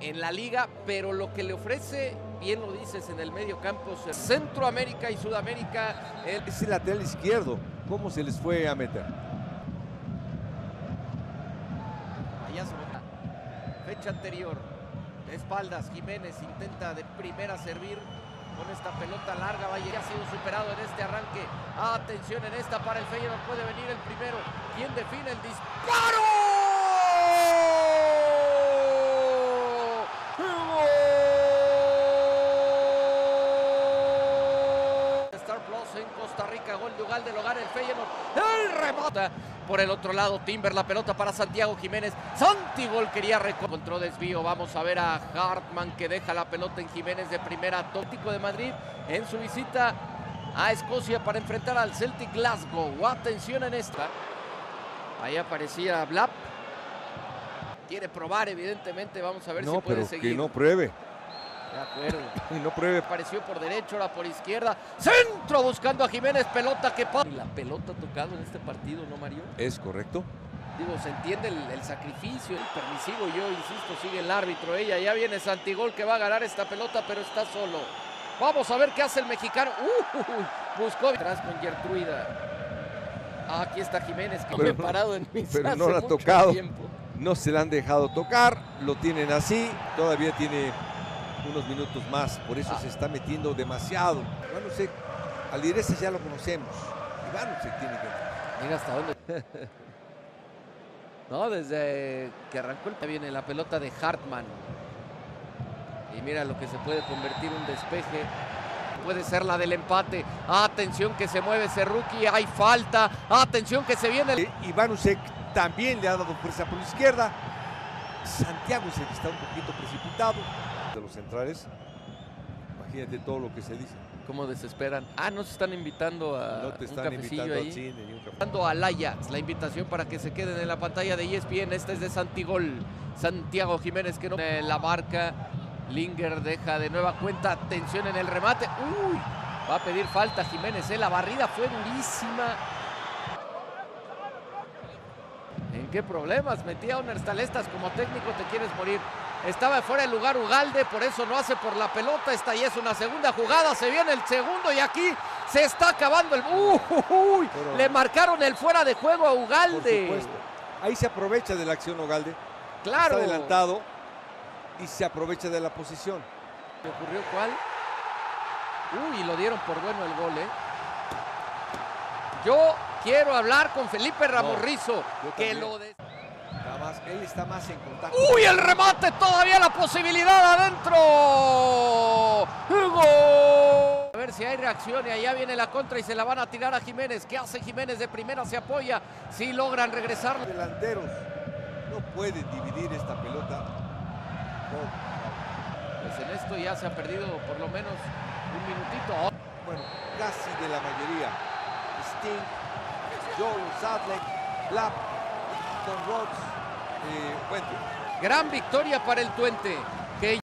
en la liga, pero lo que le ofrece, bien lo dices, en el medio campo, Centroamérica y Sudamérica. Ese lateral izquierdo, ¿cómo se les fue a meter? Allá se va. Fecha anterior, de espaldas, Jiménez intenta de primera servir con esta pelota larga, Valle ha sido superado en este arranque. Atención en esta para el Feyenoord, puede venir el primero. ¿Quién define el disparo? Star Plus en Costa Rica, gol de Ugalde, lo gana el Feyenoord. El remota por el otro lado, Timber, la pelota para Santiago Jiménez. Santigol quería encontró desvío. Vamos a ver a Hartman que deja la pelota en Jiménez de primera. Atlético de Madrid en su visita a Escocia para enfrentar al Celtic Glasgow. Atención en esta. Ahí aparecía Blap. Quiere probar, evidentemente. Vamos a ver si puede seguir. Que no pruebe. De acuerdo. Y no pruebe. Apareció por derecho, ahora por izquierda. Centro buscando a Jiménez. Pelota que pasa. Y la pelota ha tocado en este partido, ¿no, Mario? Es correcto. Digo, se entiende el sacrificio, el permisivo, yo insisto, sigue el árbitro. Ya viene Santigol que va a ganar esta pelota, pero está solo. Vamos a ver qué hace el mexicano. Buscó atrás con Gertruida. Aquí está Jiménez, que me he parado en mis pero no la ha tocado. Tiempo. No se la han dejado tocar, lo tienen así. Todavía tiene unos minutos más, por eso se está metiendo demasiado. Ivánusek, Alireza ya lo conocemos. Ivánusek tiene que entrar. Mira hasta dónde. No, desde que arrancó viene la pelota de Hartman. Y mira lo que se puede convertir un despeje. Puede ser la del empate. Atención que se mueve Cerruqui, hay falta. Atención que se viene. Ivánusek también le ha dado fuerza por la izquierda. Santiago es el que está un poquito precipitado. De los centrales, imagínate todo lo que se dice. Cómo desesperan. No se están invitando a no te están un cafecillo invitando ahí. al cine ni un café. Dando al Ajax la invitación para que se queden en la pantalla de ESPN. Esta es de Santigol. Santiago Jiménez que no la marca. Linger deja de nueva cuenta. Atención en el remate. Va a pedir falta Jiménez. La barrida fue durísima. ¿En qué problemas metía a un Erstalestas? Como técnico te quieres morir. Estaba fuera de lugar Ugalde, por eso no hace por la pelota. Esta ya es una segunda jugada, se viene el segundo y aquí se está acabando el... Le marcaron el fuera de juego a Ugalde. Por supuesto. Ahí se aprovecha de la acción Ugalde. Claro. Está adelantado y se aprovecha de la posición. ¿Le ocurrió cuál? Lo dieron por bueno el gol, Yo quiero hablar con Felipe Ramorrizo, que lo... Él está más en contacto. El remate, todavía la posibilidad adentro. ¡Gol! A ver si hay reacción y allá viene la contra y se la van a tirar a Jiménez. ¿Qué hace Jiménez? De primera se apoya. Si logran regresar. Los delanteros no pueden dividir esta pelota. Pues en esto ya se ha perdido por lo menos un minutito. Bueno, casi de la mayoría. Sting, Joel, Sadlek, Blap, Don Rhodes, Gran victoria para el Twente.